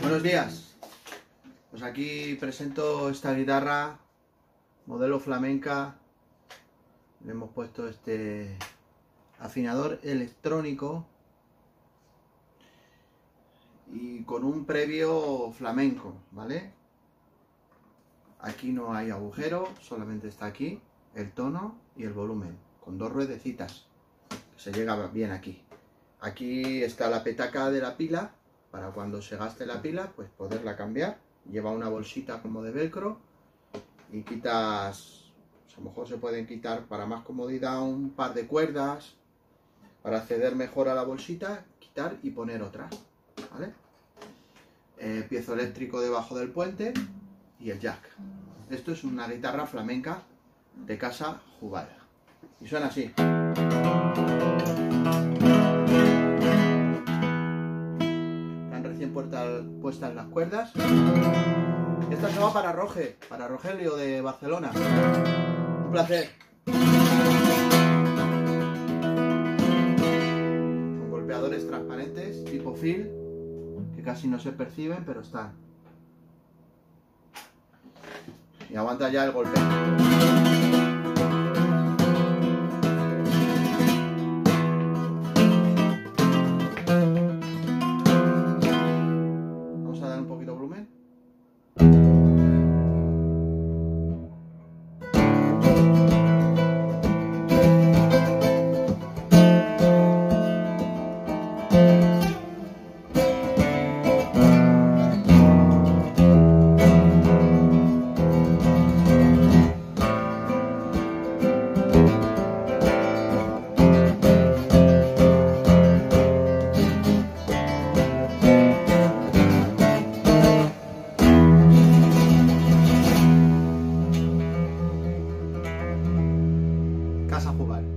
Buenos días, pues aquí presento esta guitarra modelo flamenca. Le hemos puesto este afinador electrónico y con un previo flamenco, ¿vale? Aquí no hay agujero, solamente está aquí el tono y el volumen, con dos ruedecitas, que se llega bien aquí. Aquí está la petaca de la pila, para cuando se gaste la pila, pues poderla cambiar. Lleva una bolsita como de velcro y quitas, pues a lo mejor se pueden quitar para más comodidad un par de cuerdas, para acceder mejor a la bolsita, quitar y poner otra, ¿vale? Piezo eléctrico debajo del puente y el jack. Esto es una guitarra flamenca de Casa Jubal y suena así. Están recién puestas las cuerdas. Esta se va para Rogelio de Barcelona. Un placer. Con golpeadores transparentes tipo fil, que casi no se perciben, pero están. Y aguanta ya el golpe. Vamos a dar un poquito de volumen. Casa Jubal.